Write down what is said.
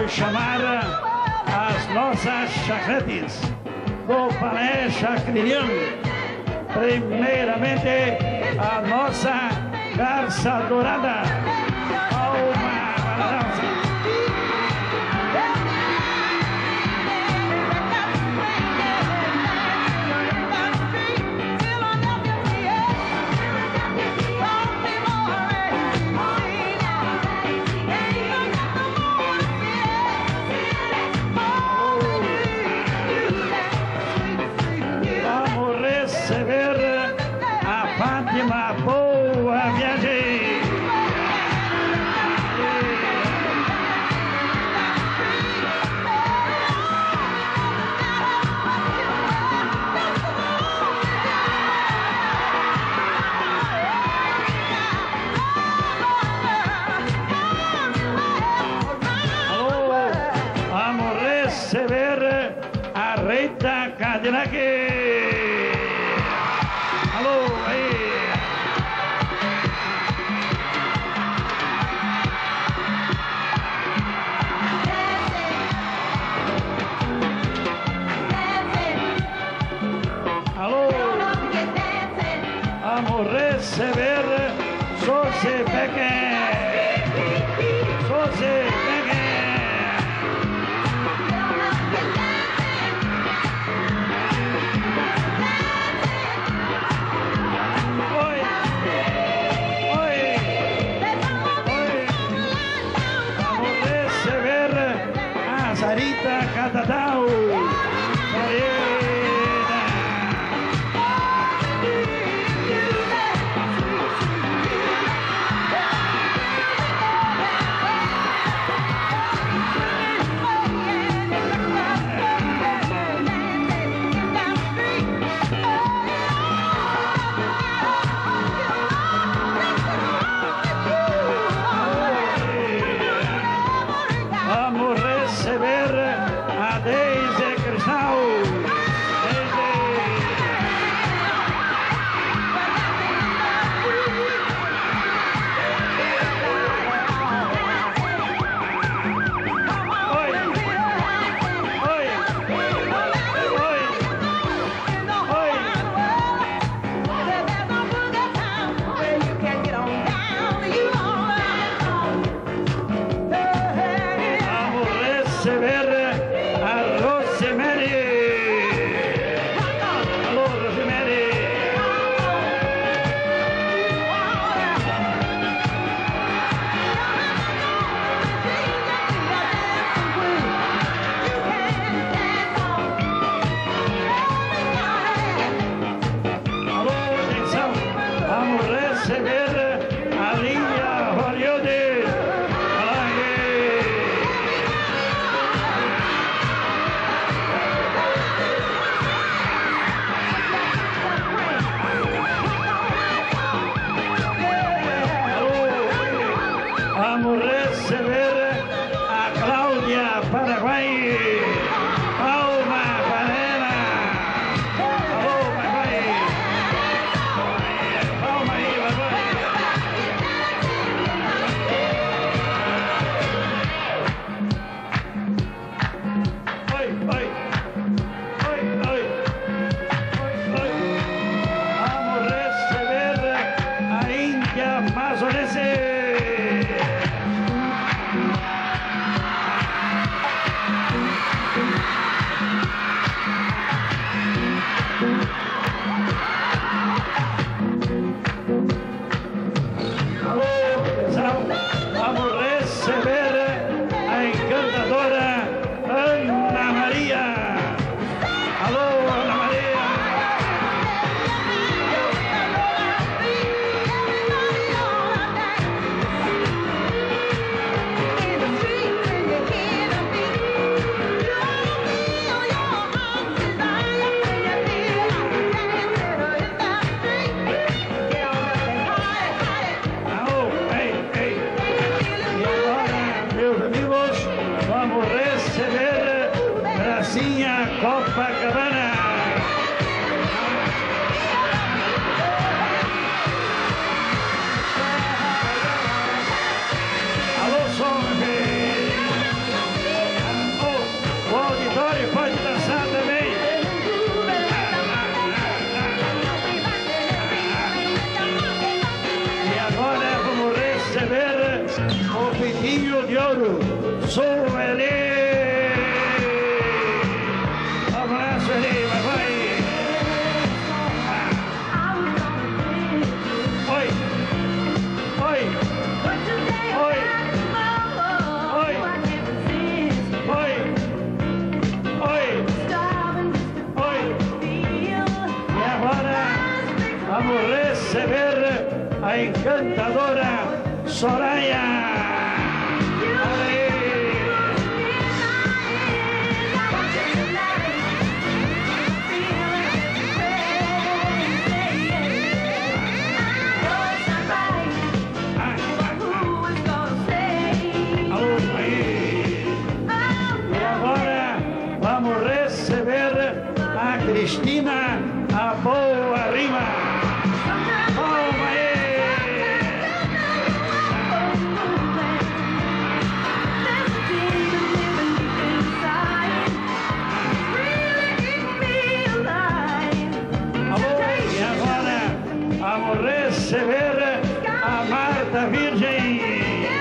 chamar as nossas chacretes do Balé Chacriniano. Primeiramente, a nossa garça dourada. Palma para a dança. Fátima, boa viagem! Alô, vamos receber a Rita Cadillac! Alô, aí! Alô! Vamos receber Soze Becker! Soze Becker! Sarita Catadau, vamos receber a Deise Cristal. Receber a Rosemary. Alô, Rosemary. Alô, atenção, vamos receber a Linha Hollywood. Vamos receber a Cláudia Paraguai. Palma para ela. Alô, vai. Palma aí, vai. Oi. Vamos receber a Índia Amazonense. receber o Pitinho de Ouro, Sueli. Vamos lá, Sueli, vai. Oi, oi, oi, oi, oi, oi, oi. E agora vamos receber a encantadora Soraya. E agora vamos receber a Cristina, a boa rima. Vamos receber a Marta Virgem.